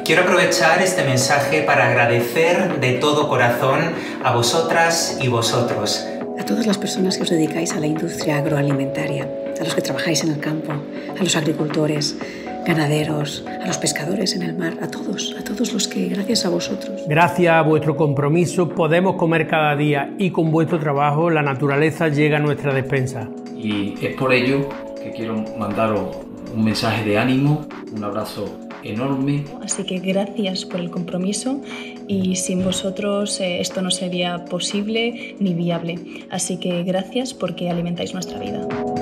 Quiero aprovechar este mensaje para agradecer de todo corazón a vosotras y vosotros. A todas las personas que os dedicáis a la industria agroalimentaria, a los que trabajáis en el campo, a los agricultores, ganaderos, a los pescadores en el mar, a todos los que gracias a vosotros. Gracias a vuestro compromiso podemos comer cada día y con vuestro trabajo la naturaleza llega a nuestra despensa. Y es por ello que quiero mandaros un mensaje de ánimo, un abrazo enorme. Así que gracias por el compromiso y sin vosotros esto no sería posible ni viable. Así que gracias porque alimentáis nuestra vida.